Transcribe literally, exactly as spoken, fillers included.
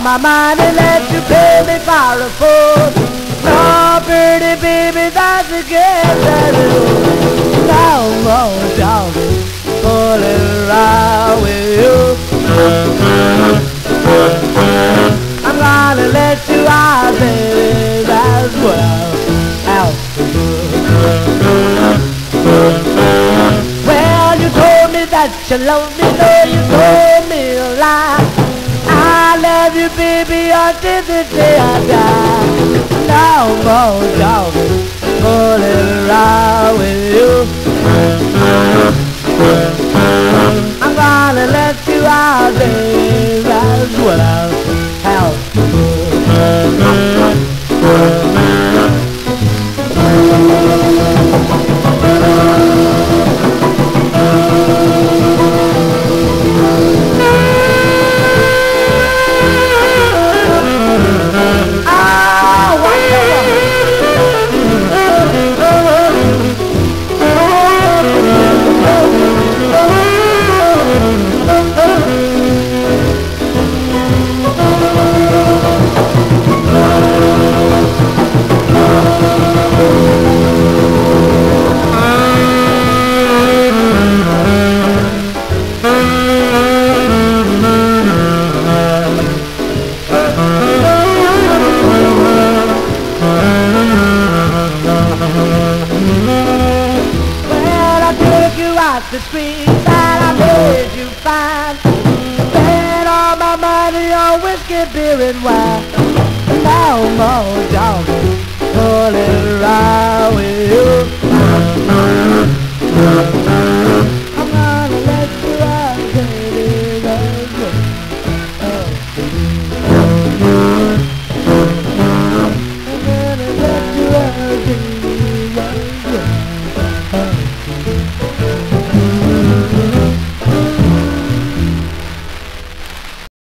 my mind and let you pay me for a fool. No, pretty baby, that's a game that is no more doggy fooling around with you. I'm gonna let you out, baby, that's what I'm out to do. Well, you told me that you love me, no, you told me a lie. I love you, baby, until the day I die. No more dogging, fooling around with you. I'm gonna let you out, baby, that's what I'm out to do. The street that I made you find, spent all my money on whiskey, beer, and wine. No more dog.